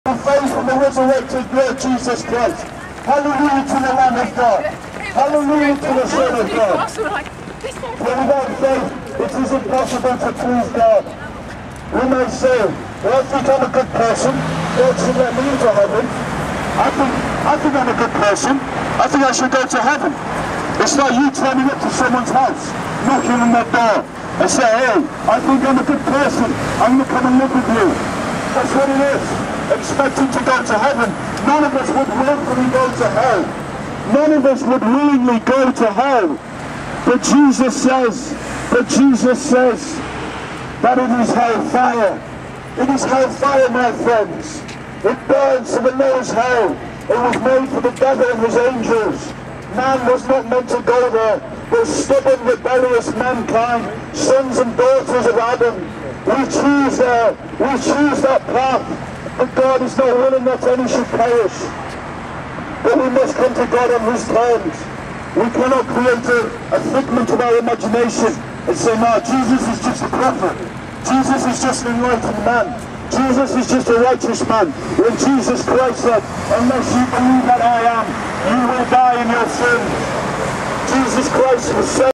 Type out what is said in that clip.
faith in the resurrected Lord Jesus Christ. Hallelujah to the Lamb of God. Hallelujah to the Son of God. For without faith, it is impossible to please God. We may say, well, I think I'm a good person. God should let me into heaven. I think I'm a good person. I think I should go to heaven. It's like you turning up to someone's house, knocking on their door, and say, hey, I think I'm a good person. I'm going to come and live with you. That's what it is. Expecting to go to heaven. None of us would willingly go to hell. None of us would willingly go to hell. But Jesus says that it is hellfire. It is hellfire, my friends. It burns to the lowest hell. It was made for the devil and his angels. Man was not meant to go there. The stubborn, rebellious mankind, sons and daughters of Adam, we choose there. We choose that path. But God is not willing that any should perish. But we must come to God on his terms. We cannot create a figment of our imagination and say, no, Jesus is just a prophet. Jesus is just an enlightened man. Jesus is just a righteous man. When Jesus Christ said, unless you believe that I am, you will die in your sins. Jesus Christ was